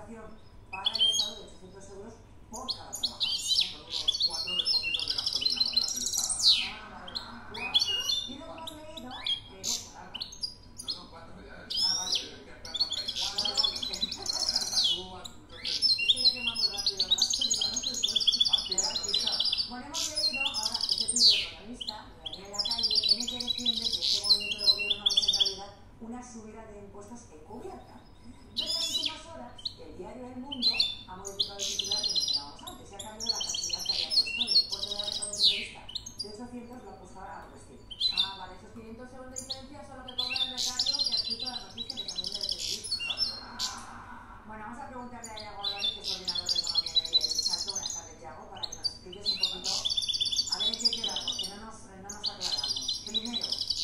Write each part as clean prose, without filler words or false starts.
prestación para el Estado de 800 euros por cada trabajador. Son unos 4 depósitos de gasolina para que la gente está... Y luego hemos leído que... No, 4 ya. Vale. Es que está en la raíz. Es que ya quema muy rápido la gasolina, no sé por Bueno, hemos leído ahora este tuit del economista, de Daniel Lacalle, en el que defiende que este movimiento de gobierno es en realidad una subida de impuestos encubierta. Pero en las últimas horas, el diario El Mundo ha modificado el titular que mencionábamos antes y ha cambiado la cantidad que había puesto. Después de haber estado en entrevista de 800, lo ha puesto a 300. Vale, esos 500 euros de diferencia son lo que cobra el becario que ha escrito la noticia, que también debe servir. Bueno, vamos a preguntarle a Iago Álvarez, que es coordinador de economía del diario El Salto. Buenas tardes, Iago, para que nos expliques un poquito a ver en qué quedamos, que no nos aclaramos. Primero,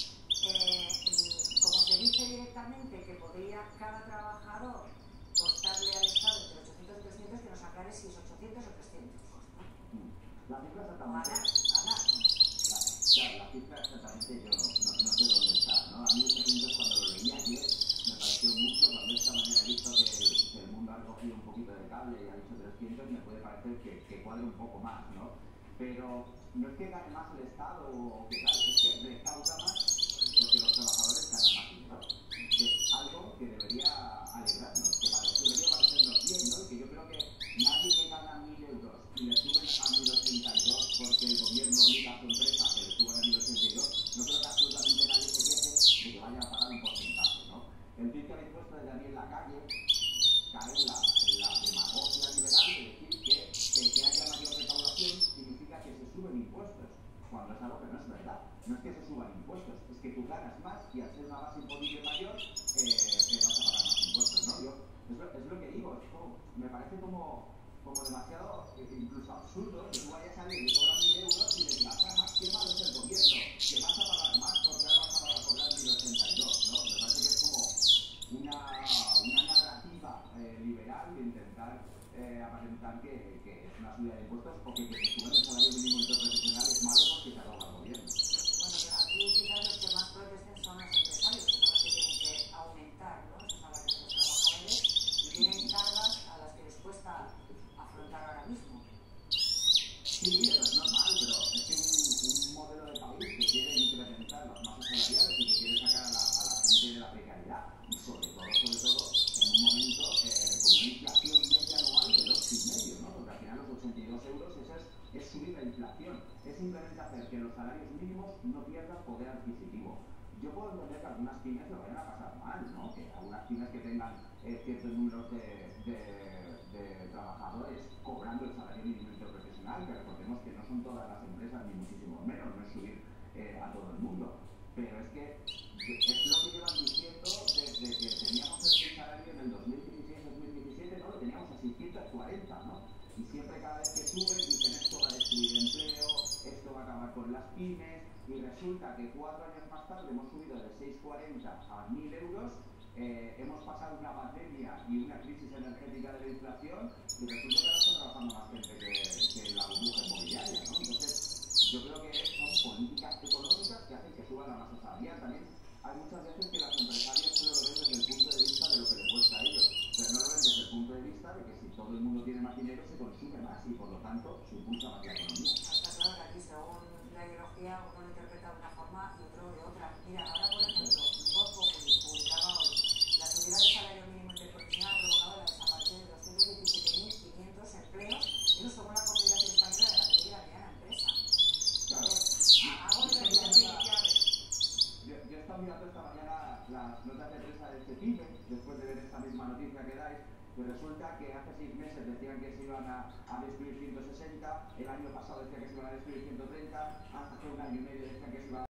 como se dice directamente que podría cada trabajador costarle al Estado entre 800 y 300, que nos aclare si es 800 o 300. La cifra exactamente. Ganar. Claro, la cifra exactamente yo no sé dónde está, ¿no? A mí 800 cuando lo leí ayer me pareció mucho, cuando esta mañana he visto que el mundo ha recogido un poquito de cable y ha dicho 300, me puede parecer que cuadre un poco más, ¿no? Pero no es que gane más el Estado o que tal, es que recauda más porque los trabajadores ganan más dinero. Que es algo que debería alegrarnos, que debería parecernos bien, ¿no? Y que yo creo que nadie que gana 1.000 euros y le suben a 1.082 porque el gobierno obliga a su empresa a que le suban a 1.082, no creo que absolutamente nadie se queje de que vaya a pagar un porcentaje, ¿no? El tuit que habéis puesto de Daniel Lacalle cae en la demagogia liberal de decir que el que haya mayor recaudación significa que se suben impuestos, cuando es algo que no es verdad. No es que se suban impuestos, es que tú ganas más y al ser una base imponible mayor vas a pagar más impuestos, ¿no? Es lo que digo, me parece como demasiado, incluso absurdo, que tú vayas a alguien y le cobran 1.000 euros y le digas, qué malo es el gobierno, que vas a pagar más porque ahora vas a cobrar 1.082, ¿no? Me parece que es como una narrativa liberal de intentar aparentar que es una subida de impuestos o que se suba el salario mínimo interprofesional es malo porque se roba el gobierno. Bueno, pero aquí quizás los que más protesten son los empresarios, que son los que tienen que aumentar, ¿no?, esos salarios de los trabajadores y tienen cargas a las que les cuesta afrontar ahora mismo. Sí, eso es normal, pero es que un modelo de país que quiere incrementar las masas salariales y que quiere sacar a la gente de la precariedad y sobre todo en un momento con una inflación media anual de 2,5, ¿no? Porque al final los 82 euros es subir la inflación, es simplemente hacer que los salarios mínimos no pierdan poder adquisitivo. Yo puedo entender que algunas pymes lo vayan a pasar mal, ¿no? Que algunas pymes que tengan ciertos números de trabajadores cobrando el salario mínimo interprofesional, que recordemos que no son todas las empresas ni muchísimo menos, no es subir a todo el mundo, pero es que es lo que llevan diciendo desde que teníamos el salario en el 2016-2017, ¿no? Lo teníamos a 640, ¿no? Y siempre cada vez que suben dicen esto va a destruir empleo, esto va a acabar con las pymes, y resulta que 4 años más tarde hemos subido de 640 a 1.000 euros, hemos pasado una pandemia y una crisis energética de la inflación y resulta que ahora está trabajando más gente que la burbuja inmobiliaria, ¿no? Entonces yo creo que son políticas económicas que hacen que suba la masa salarial. También hay muchas veces que las empresarias solo lo ven desde el punto de vista de lo que le cuesta a ellos, pero no lo ven desde el punto de vista de que si todo el mundo tiene más dinero se consume más y por lo tanto se impulsa más la economía. Está claro que aquí según la ideología uno lo interpreta de una forma y otro de otra. Mira, ahora por ejemplo, Vox Populi publicaba hoy la subida del salario mínimo interprofesional ha provocado la desaparición de 217.500 empleos, eso según la Confederación Española de la Pequeña y la Mediana Empresa. Claro. Hago de Yo he estado mirando esta mañana las notas de prensa de CEPIME, después de ver esta misma noticia que dais, que resulta que hace 6 meses decían que se iban a destruir 160, el año pasado decían que se iban a destruir 130, hasta hace un año y medio decían que se iban a